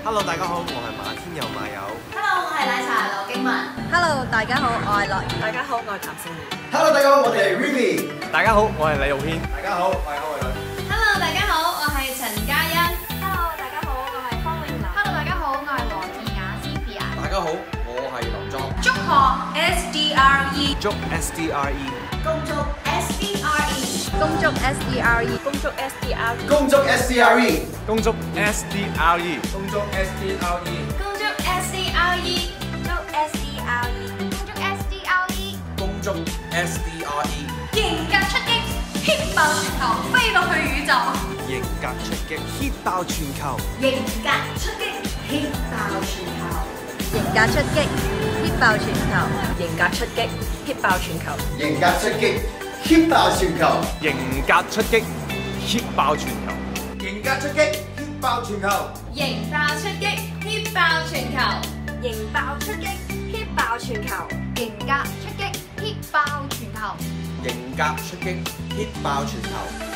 Hello， 大家好，我係馬天佑馬友。 Hello， 我係奶茶羅經文。 Hello， 大家好，我係樂兒。 大家好，我係譚勝賢。 Hello， 大家好，我哋係 Ruby。 大家好，我係李浩軒。 大家好，我係歐偉倫。 Hello， 大家好，我係陳嘉欣。 Hello， 大家好，我係方永林。 Hello， 大家好，我係黃義雅 Sylvia。 大家好，我係林莊。 祝賀 SDRE， 祝 SDRE， 恭祝 SDRE， 恭祝 SDRE， 恭祝 SDRE， 恭祝 SDRE， 恭祝 SDRE， 恭祝 SDRE， 恭祝 SDRE， 祝 SDRE， 祝 SDRE， 恭祝 SDRE， 型格出擊 ，hit 爆全球，飛到去宇宙。 型格出擊 hit 爆全球， 型格出擊 hit 爆全球。 型格出擊，hit 爆全球。 型格出擊，hit 爆全球。 型格出擊，hit 爆全球。 型格出擊 hit 爆全球， 型格出擊，hit 爆全球。 型爆出擊 hit 爆全球。 型爆出擊 hit 爆全球。 型格出擊 hit 爆全球。 型格出擊 hit 爆全球。